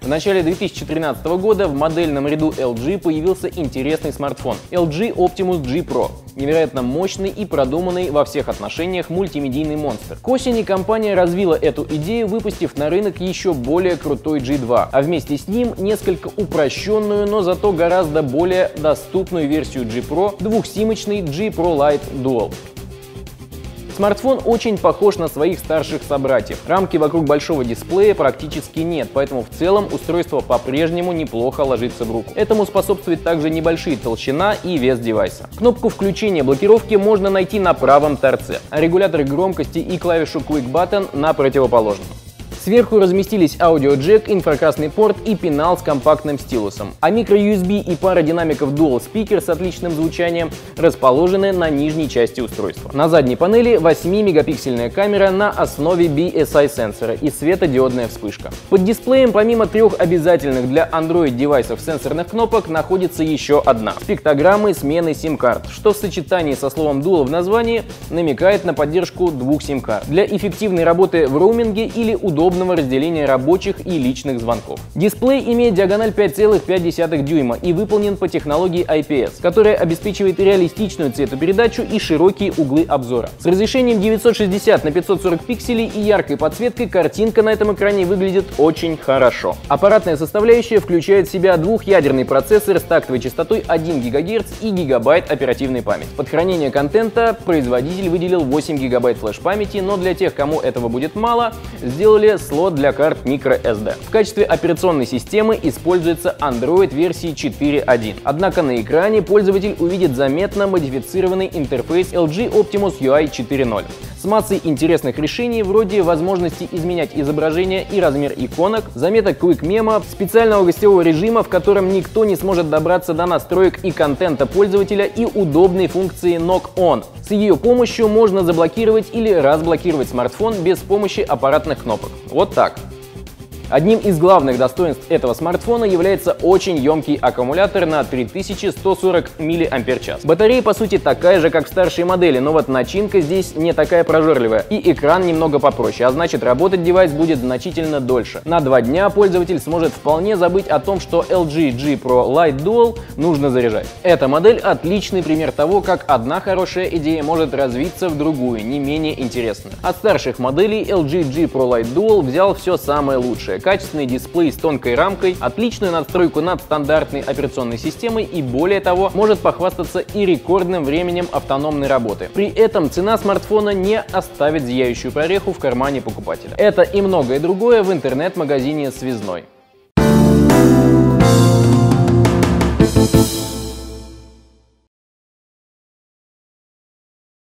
В начале 2013 года в модельном ряду LG появился интересный смартфон LG Optimus G Pro. Невероятно мощный и продуманный во всех отношениях мультимедийный монстр. К осени компания развила эту идею, выпустив на рынок еще более крутой G2, а вместе с ним несколько упрощенную, но зато гораздо более доступную версию G Pro, двухсимочный G Pro Lite Dual. Смартфон очень похож на своих старших собратьев. Рамки вокруг большого дисплея практически нет, поэтому в целом устройство по-прежнему неплохо ложится в руку. Этому способствует также небольшая толщина и вес девайса. Кнопку включения блокировки можно найти на правом торце, а регулятор громкости и клавишу Quick Button на противоположном. Сверху разместились аудиоджек, инфракрасный порт и пенал с компактным стилусом, а micro-USB и пара динамиков Dual Speaker с отличным звучанием расположены на нижней части устройства. На задней панели 8-мегапиксельная камера на основе BSI сенсора и светодиодная вспышка. Под дисплеем помимо трех обязательных для Android девайсов сенсорных кнопок находится еще одна — с пиктограммой смены сим-карт, что в сочетании со словом Dual в названии намекает на поддержку двух сим-карт для эффективной работы в роуминге или удобного разделения рабочих и личных звонков. Дисплей имеет диагональ 5,5 дюйма и выполнен по технологии IPS, которая обеспечивает реалистичную цветопередачу и широкие углы обзора. С разрешением 960 на 540 пикселей и яркой подсветкой картинка на этом экране выглядит очень хорошо. Аппаратная составляющая включает в себя двухъядерный процессор с тактовой частотой 1 ГГц и гигабайт оперативной памяти. Под хранение контента производитель выделил 8 ГБ флеш-памяти, но для тех, кому этого будет мало, сделали слот для карт microSD. В качестве операционной системы используется Android версии 4.1. Однако на экране пользователь увидит заметно модифицированный интерфейс LG Optimus UI 4.0 с массой интересных решений вроде возможности изменять изображение и размер иконок, заметок Quick Memo, специального гостевого режима, в котором никто не сможет добраться до настроек и контента пользователя, и удобной функции Knock On. С ее помощью можно заблокировать или разблокировать смартфон без помощи аппаратных кнопок. Вот так. Одним из главных достоинств этого смартфона является очень емкий аккумулятор на 3140 мАч. Батарея по сути такая же, как в старшей модели, но вот начинка здесь не такая прожорливая, и экран немного попроще, а значит работать девайс будет значительно дольше. На 2 дня пользователь сможет вполне забыть о том, что LG G Pro Lite Dual нужно заряжать. Эта модель отличный пример того, как одна хорошая идея может развиться в другую, не менее интересную. От старших моделей LG G Pro Lite Dual взял все самое лучшее. Качественный дисплей с тонкой рамкой, отличную надстройку над стандартной операционной системой и, более того, может похвастаться и рекордным временем автономной работы. При этом цена смартфона не оставит зияющую прореху в кармане покупателя. Это и многое другое в интернет-магазине Связной.